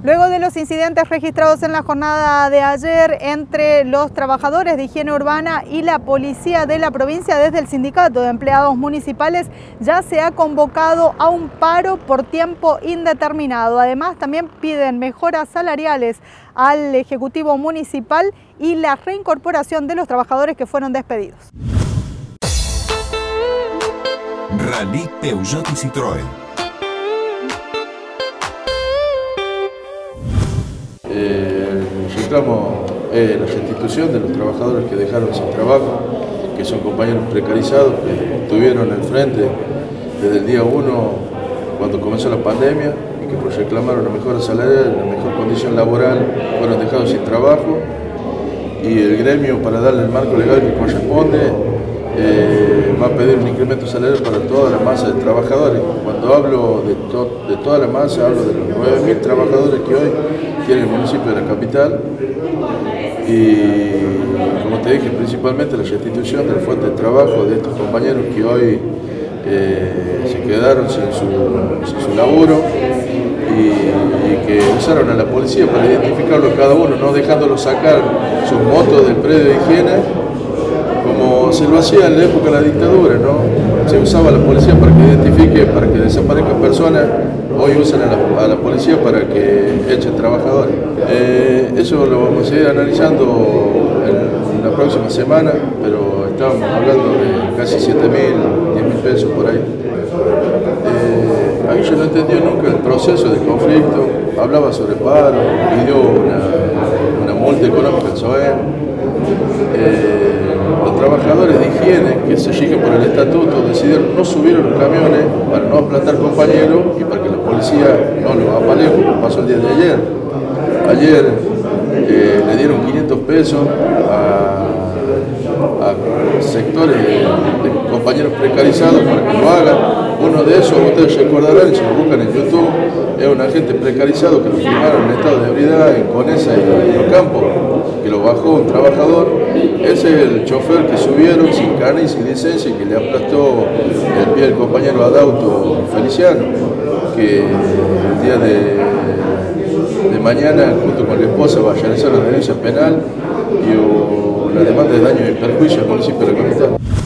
Luego de los incidentes registrados en la jornada de ayer entre los trabajadores de higiene urbana y la policía de la provincia, desde el Sindicato de Empleados Municipales ya se ha convocado a un paro por tiempo indeterminado. Además, también piden mejoras salariales al Ejecutivo Municipal y la reincorporación de los trabajadores que fueron despedidos. Rally Peugeot y Citroën. El reclamo es la restitución de los trabajadores que dejaron sin trabajo, que son compañeros precarizados, que estuvieron al frente desde el día 1 cuando comenzó la pandemia y que por reclamar una mejora salarial, una mejor condición laboral, fueron dejados sin trabajo, y el gremio, para darle el marco legal que corresponde, va a pedir un incremento salarial para toda la masa de trabajadores. Cuando hablo de toda la masa, hablo de los 9.000 trabajadores que hoy tiene el municipio de la capital, y como te dije, principalmente la restitución de la fuente de trabajo de estos compañeros que hoy se quedaron sin su laburo y que usaron a la policía para identificarlo cada uno, no dejándolos sacar sus motos del predio de higiene, como se lo hacía en la época de la dictadura, ¿no? Se usaba a la policía para que identifique, para que desaparezcan personas. Hoy usan a la policía para que echen trabajadores. Eso lo vamos a seguir analizando en la próxima semana, pero estábamos hablando de casi 7.000, 10.000 pesos por ahí. Ahí yo no entendí nunca el proceso de conflicto. Hablaba sobre paro, pidió una multa económica al SOEM. Los trabajadores de higiene que se rigen por el estatuto decidieron no subir a los camiones para no aplastar compañeros y para que la policía no los apalee, como pasó el día de ayer. Ayer le dieron 500 pesos a sectores de compañeros precarizados para que lo hagan. Uno de esos, ustedes recordarán, si lo buscan en YouTube, es un agente precarizado que lo firmaron en estado de ebriedad en Conesa y en Ocampo, que lo bajó un trabajador. Ese es el chofer que subieron sin carne y sin licencia y que le aplastó el pie al compañero Adauto Feliciano, que el día de mañana, junto con la esposa, va a realizar la denuncia penal y la demanda de daño y perjuicio al municipio de la capital.